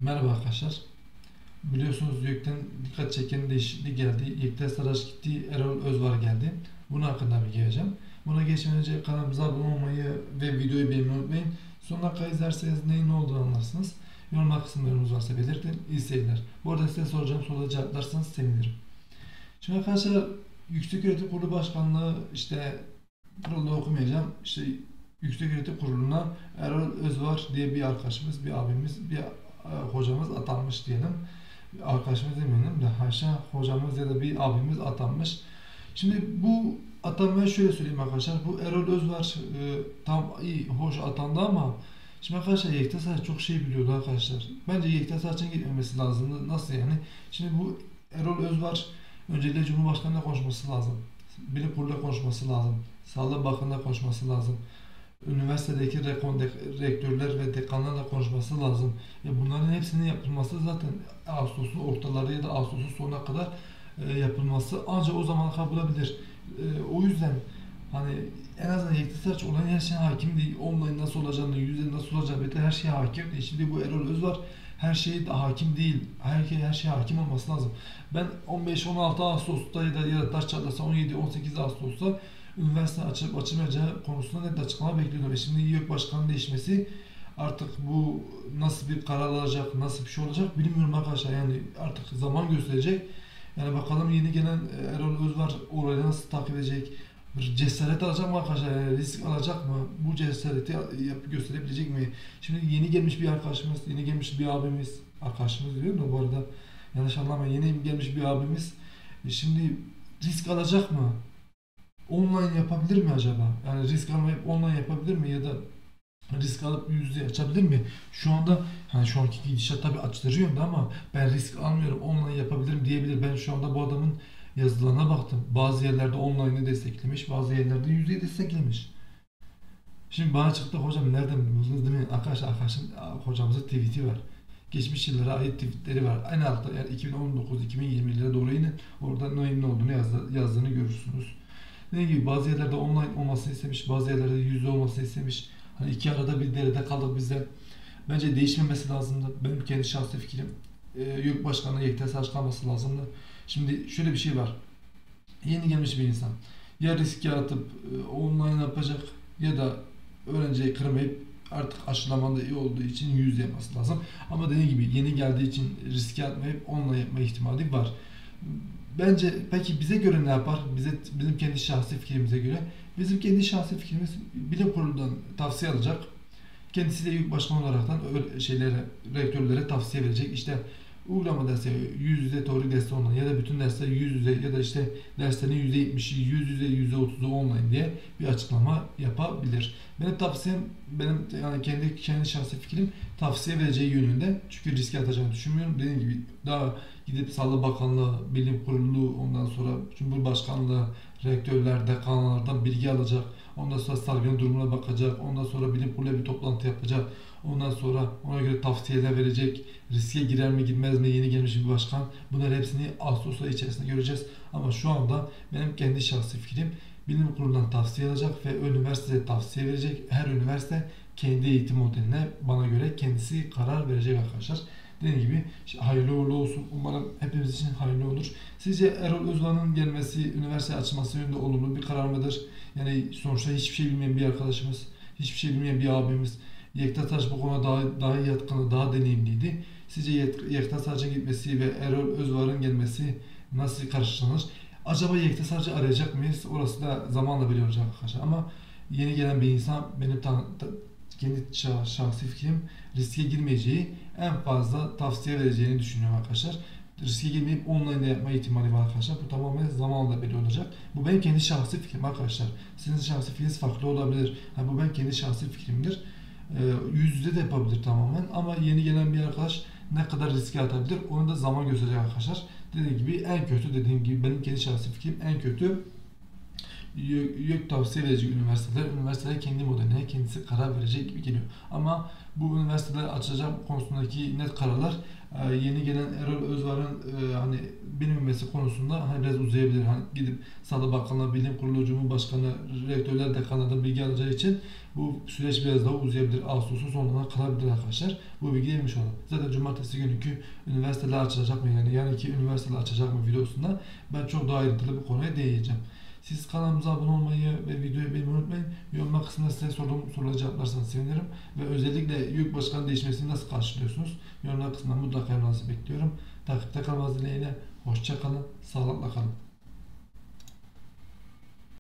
Merhaba arkadaşlar. Biliyorsunuz YÖK'ten dikkat çeken değişiklik geldi. Yekta Saraç gitti, Erol Özvar geldi. Bunun hakkında bilgi vereceğim. Buna geçmeden önce kanalımıza abone olmayı ve videoyu beğenmeyi unutmayın. Sonuna kadar izlerseniz neyin ne olduğunu anlarsınız. Yorumlar kısmında yorumunuz varsa belirtin. İyi seyirler. Bu arada size soracağım soruları cevaplarsanız sevinirim. Şimdi arkadaşlar Yükseköğretim Kurulu Başkanlığı kurulu okumayacağım. Yükseköğretim Kurulu'na Erol Özvar diye bir arkadaşımız, bir abimiz, bir hocamız atanmış diyelim. Arkadaşımız demeyelim de haşa hocamız ya da bir abimiz atanmış. Şimdi bu atanmaya şöyle söyleyeyim arkadaşlar. Bu Erol Özvar tam iyi, hoş atandı ama şimdi arkadaşlar Yekta çok şey biliyordu arkadaşlar. Bence Yekta Saç'ın gitmemesi lazımdı. Nasıl yani? Şimdi bu Erol Özvar öncelikle Cumhurbaşkanı'yla konuşması lazım. Bilim Kurulu'yla konuşması lazım. Sağlık Bakanı'yla konuşması lazım. Üniversitedeki rektörler ve dekanlarla konuşması lazım. Bunların hepsinin yapılması zaten Ağustos'un ortaları ya da Ağustos'un sonuna kadar yapılması ancak o zaman kabul olabilir. O yüzden hani en azından Yekta olan her şeye hakim değil. Online nasıl olacağını, yüzde nasıl olacağını her şeye hakim değil. Şimdi bu Erol Özvar her şeye de hakim değil. Her şeye hakim olması lazım. Ben 15-16 Ağustos'ta ya da taş çatlasa 17-18 Ağustos'ta üniversite açılıp açılmayacağı konusunda net açıklama bekliyordum. Şimdi YÖK Başkanı'nın değişmesi artık bu nasıl bir karar alacak, nasıl bir şey olacak bilmiyorum arkadaşlar. Yani artık zaman gösterecek. Yani bakalım yeni gelen Erol Özvar olayı nasıl takip edecek? Bir cesaret alacak mı arkadaşlar? Yani risk alacak mı? Bu cesareti gösterebilecek mi? Şimdi yeni gelmiş bir arkadaşımız, yeni gelmiş bir abimiz, arkadaşımız diyorum da bu arada yanlış anlamayın. Yeni gelmiş bir abimiz şimdi risk alacak mı? Online yapabilir mi acaba? Yani risk almayıp online yapabilir mi ya da risk alıp yüz yüze açabilir mi? Şu anda hani şu anki gidişat tabii açtırıcı yönde ama ben risk almıyorum online yapabilirim diyebilir. Ben şu anda bu adamın yazılarına baktım. Bazı yerlerde online'ı desteklemiş, bazı yerlerde yüzdeyi desteklemiş. Şimdi bana çıktı hocam nereden buldunuz değil mi? Arkadaşım hocamızın tweet'i var. Geçmiş yıllara ait tweetleri var. En altta yani 2019-2020'lere doğru inin. Orada neyin ne olduğunu yazdığını görürsünüz. Dediğim gibi bazı yerlerde online olmasını istemiş, bazı yerlerde yüzde olmasını istemiş. Hani iki arada bir derede kaldık bizde. Bence değişmemesi lazımdı. Benim kendi şahsi fikrim. YÖK Başkanı Yekta Saç kalması lazımdı. Şimdi şöyle bir şey var. Yeni gelmiş bir insan. Ya risk yaratıp online yapacak ya da öğrenciyi kırmayıp artık aşılamanda iyi olduğu için yüz yapması lazım. Ama dediğim gibi yeni geldiği için riske atmayıp online yapma ihtimali var. Bence peki bize göre ne yapar? Bizim kendi şahsi fikrimize göre. Bizim kendi şahsi fikrimiz bilim kurulundan tavsiye alacak. Kendisi de YÖK başkanı olaraktan rektörlere tavsiye verecek. İşte uygulama dersi yüz yüze teorik dersi online ya da bütün dersler yüz yüze ya da derslerin %70'i yüz yüze %30'u online diye bir açıklama yapabilir. Benim tavsiyem yani kendi şahsi fikrim tavsiye vereceği yönünde. Çünkü riske atacağını düşünmüyorum. Dediğim gibi daha gidip Sağlık Bakanlığı, Bilim Kurulu, ondan sonra Cumhurbaşkanlığı, rektörler, dekanlardan bilgi alacak. Ondan sonra salgın durumuna bakacak. Ondan sonra bilim kurulu bir toplantı yapacak. Ondan sonra ona göre tavsiyeler verecek. Riske girer mi girmez mi yeni gelmiş bir başkan. Bunların hepsini Ağustos ayı içerisinde göreceğiz. Ama şu anda benim kendi şahsi fikrim bilim kurulundan tavsiye alacak ve üniversiteye tavsiye verecek. Her üniversite kendi eğitim modeline bana göre kendisi karar verecek arkadaşlar. Dediğim gibi hayırlı uğurlu olsun. Umarım hepimiz için hayırlı olur. Sizce Erol Özvar'ın gelmesi, üniversite açılması yönünde olumlu bir karar mıdır? Yani sonuçta hiçbir şey bilmeyen bir arkadaşımız, hiçbir şey bilmeyen bir abimiz. Yekta Saç bu konuda daha yatkın, daha deneyimliydi. Sizce Yekta Saç'ın gitmesi ve Erol Özvar'ın gelmesi nasıl karşılanır? Acaba Yekta Saç'ı arayacak mıyız? Orası da zamanla belli olacak arkadaşlar. Ama yeni gelen bir insan benim kendi şahsi fikrim riske girmeyeceği, en fazla tavsiye vereceğini düşünüyorum arkadaşlar. Riske girmeyip online yapma ihtimali var arkadaşlar. Bu tamamen zamanla belli olacak. Bu benim kendi şahsi fikrim arkadaşlar. Sizin şahsi fikriniz farklı olabilir. Bu benim kendi şahsi fikrimdir. Yüz yüze de yapabilir tamamen ama yeni gelen bir arkadaş ne kadar riske atabilir onu da zaman gösterecek arkadaşlar. Dediğim gibi benim kendi şahsi fikrim en kötü YÖK tavsiye edecek üniversiteler kendi modeline kendisi karar verecek gibi geliyor. Ama bu üniversiteler açacak konusundaki net kararlar yeni gelen Erol Özvar'ın hani bilim üniversitesi konusunda hani biraz uzayabilir. Hani gidip Sağlık Bakanlığı, Bilim Kurulu, Cumhurbaşkanı, rektörler dekanlardan bilgi alacağı için bu süreç biraz daha uzayabilir. Ağustos'un sonuna kalabilir arkadaşlar. Bu bilgi vermiş olalım. Zaten cumartesi günkü üniversiteler açılacak mı, yani yarınki üniversiteler açacak mı videosunda ben çok daha ayrıntılı bu konuya değineceğim. Siz kanalımıza abone olmayı ve videoyu beğenmeyi unutmayın. Yorumlar kısmında size sorduğum soruları cevaplarsanız sevinirim. Ve özellikle YÖK Başkanı değişmesini nasıl karşılıyorsunuz? Yorumlar kısmında mutlaka yorumlarınızı bekliyorum. Takipte kalmanız dileğiyle. Hoşça kalın, sağlıkla kalın.